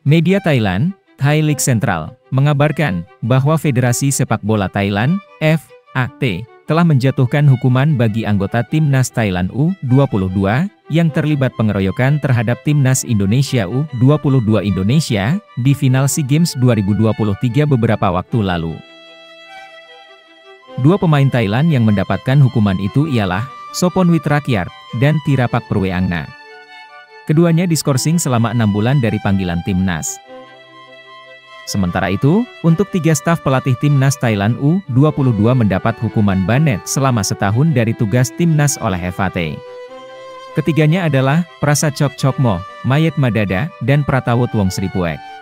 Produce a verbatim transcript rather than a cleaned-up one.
Media Thailand, Thai League Central, mengabarkan bahwa Federasi Sepak Bola Thailand, F A T, telah menjatuhkan hukuman bagi anggota Timnas Thailand U dua puluh dua, yang terlibat pengeroyokan terhadap Timnas Indonesia U dua puluh dua Indonesia, di final SEA Games dua ribu dua puluh tiga beberapa waktu lalu. Dua pemain Thailand yang mendapatkan hukuman itu ialah Sopon Witrakyart dan Tirapak Perweangna. Keduanya diskorsing selama enam bulan dari panggilan Timnas. Sementara itu, untuk tiga staf pelatih Timnas Thailand U dua puluh dua mendapat hukuman banet selama setahun dari tugas Timnas oleh F A T. Ketiganya adalah Prasad Chokchokmo, Mayet Madada, dan Pratawut Wongsripuek.